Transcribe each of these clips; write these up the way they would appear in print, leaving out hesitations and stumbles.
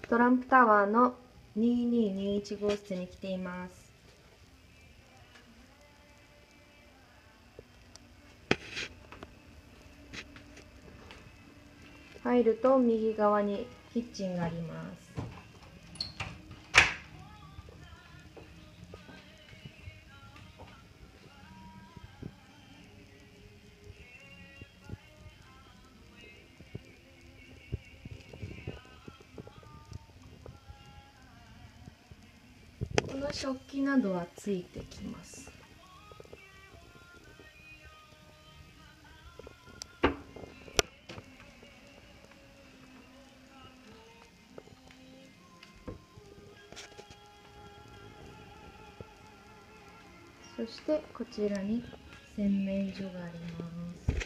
トランプタワーの2221号室に来ています。入ると右側にキッチンがあります。この食器などはついてきます。そしてこちらに洗面所があります。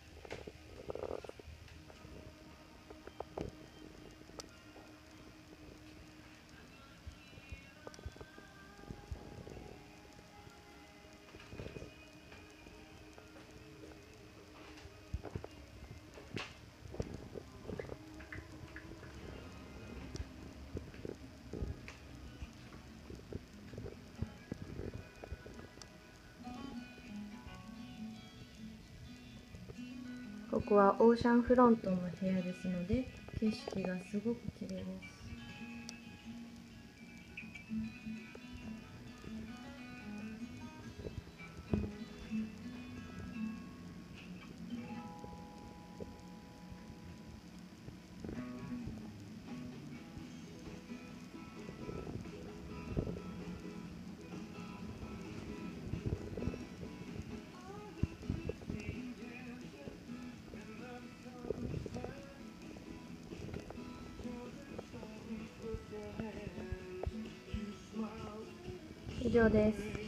ここはオーシャンフロントの部屋ですので、景色がすごく綺麗です。以上です。